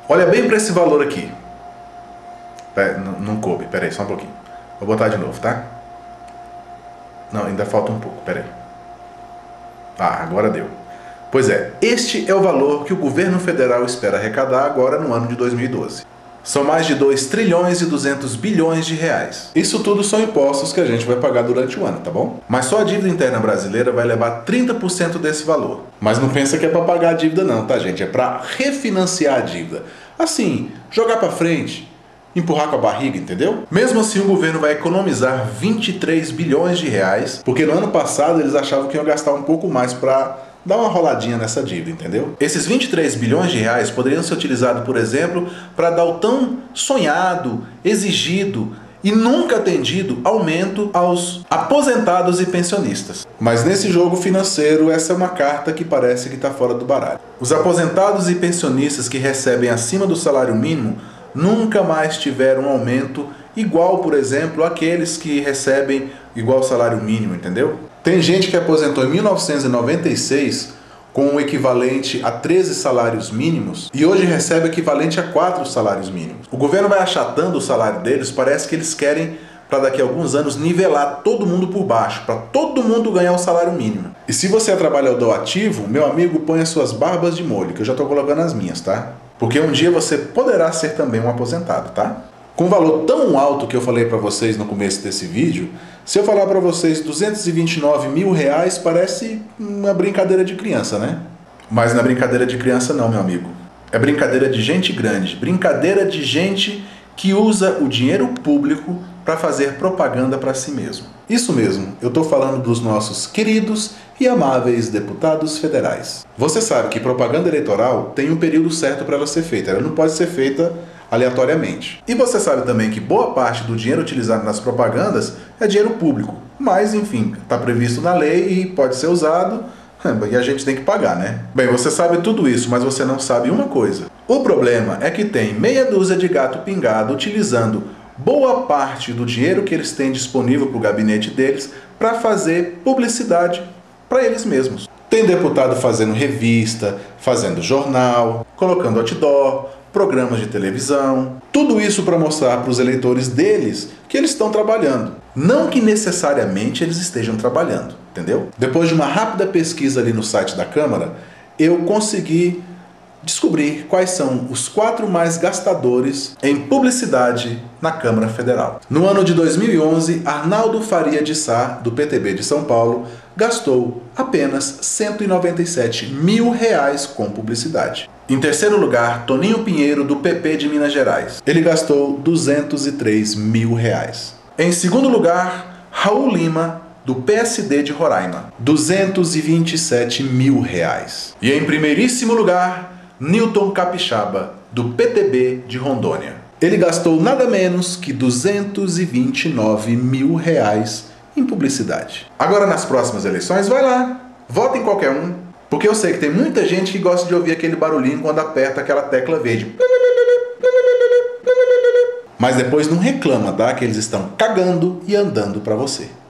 Olha bem para esse valor aqui. Não coube, pera aí, só um pouquinho. Vou botar de novo, tá? Não, ainda falta um pouco, pera aí. Ah, agora deu. Pois é, este é o valor que o governo federal espera arrecadar agora no ano de 2012. São mais de 2 trilhões e 200 bilhões de reais. Isso tudo são impostos que a gente vai pagar durante o ano, tá bom? Mas só a dívida interna brasileira vai levar 30% desse valor. Mas não pensa que é para pagar a dívida não, tá, gente? É para refinanciar a dívida. Assim, jogar para frente, empurrar com a barriga, entendeu? Mesmo assim, o governo vai economizar 23 bilhões de reais, porque no ano passado eles achavam que iam gastar um pouco mais para dar uma roladinha nessa dívida, entendeu? Esses 23 bilhões de reais poderiam ser utilizados, por exemplo, para dar o tão sonhado, exigido e nunca atendido aumento aos aposentados e pensionistas. Mas nesse jogo financeiro, essa é uma carta que parece que está fora do baralho. Os aposentados e pensionistas que recebem acima do salário mínimo nunca mais tiveram um aumento igual, por exemplo, aqueles que recebem igual salário mínimo, entendeu? Tem gente que aposentou em 1996 com o equivalente a 13 salários mínimos e hoje recebe o equivalente a 4 salários mínimos. O governo vai achatando o salário deles, parece que eles querem, para daqui a alguns anos, nivelar todo mundo por baixo, para todo mundo ganhar o salário mínimo. E se você é trabalhador ativo, meu amigo, põe as suas barbas de molho, que eu já estou colocando as minhas, tá? Porque um dia você poderá ser também um aposentado, tá? Com um valor tão alto que eu falei para vocês no começo desse vídeo, se eu falar para vocês 229 mil reais, parece uma brincadeira de criança, né? Mas não é brincadeira de criança não, meu amigo. É brincadeira de gente grande, brincadeira de gente que usa o dinheiro público para fazer propaganda para si mesmo. Isso mesmo, eu estou falando dos nossos queridos e amáveis deputados federais. Você sabe que propaganda eleitoral tem um período certo para ela ser feita, ela não pode ser feita aleatoriamente. E você sabe também que boa parte do dinheiro utilizado nas propagandas é dinheiro público, mas enfim, está previsto na lei e pode ser usado e a gente tem que pagar, né? Bem, você sabe tudo isso, mas você não sabe uma coisa. O problema é que tem meia dúzia de gato pingado utilizando boa parte do dinheiro que eles têm disponível para o gabinete deles para fazer publicidade para eles mesmos. Tem deputado fazendo revista, fazendo jornal, colocando outdoor, programas de televisão, tudo isso para mostrar para os eleitores deles que eles estão trabalhando. Não que necessariamente eles estejam trabalhando, entendeu? Depois de uma rápida pesquisa ali no site da Câmara, eu consegui descobrir quais são os 4 mais gastadores em publicidade na Câmara Federal. No ano de 2011, Arnaldo Faria de Sá, do PTB de São Paulo, gastou apenas 197 mil reais com publicidade. Em terceiro lugar, Toninho Pinheiro, do PP de Minas Gerais. Ele gastou 203 mil reais. Em segundo lugar, Raul Lima, do PSD de Roraima, 227 mil reais. E em primeiríssimo lugar, Newton Capixaba, do PTB de Rondônia. Ele gastou nada menos que 229 mil reais em publicidade. Agora nas próximas eleições, vai lá, vota em qualquer um, porque eu sei que tem muita gente que gosta de ouvir aquele barulhinho quando aperta aquela tecla verde. Mas depois não reclama, tá? Que eles estão cagando e andando para você.